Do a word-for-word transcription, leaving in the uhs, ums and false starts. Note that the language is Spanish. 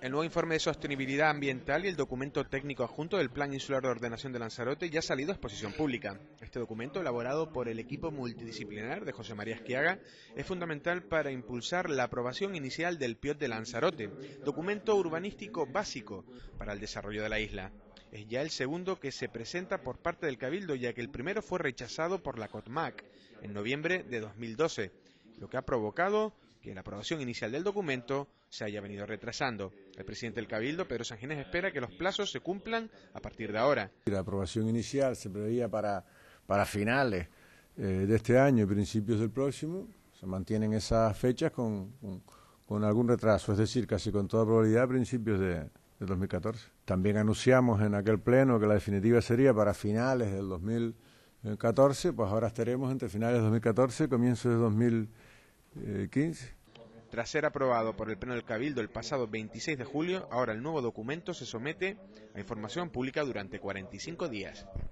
El nuevo informe de sostenibilidad ambiental y el documento técnico adjunto del Plan Insular de Ordenación de Lanzarote ya ha salido a exposición pública. Este documento, elaborado por el equipo multidisciplinar de José María Esquiaga, es fundamental para impulsar la aprobación inicial del P I O T de Lanzarote, documento urbanístico básico para el desarrollo de la isla. Es ya el segundo que se presenta por parte del Cabildo, ya que el primero fue rechazado por la COTMAC en noviembre de dos mil doce, lo que ha provocado que la aprobación inicial del documento se haya venido retrasando. El presidente del Cabildo, Pedro Sanginés, espera que los plazos se cumplan a partir de ahora. La aprobación inicial se preveía para, para finales eh, de este año y principios del próximo. Se mantienen esas fechas con, con, con algún retraso, es decir, casi con toda probabilidad a principios de, de dos mil catorce. También anunciamos en aquel pleno que la definitiva sería para finales del dos mil catorce, pues ahora estaremos entre finales de dos mil catorce y comienzos de dos mil quince. Tras ser aprobado por el Pleno del Cabildo el pasado veintiséis de julio, ahora el nuevo documento se somete a información pública durante cuarenta y cinco días.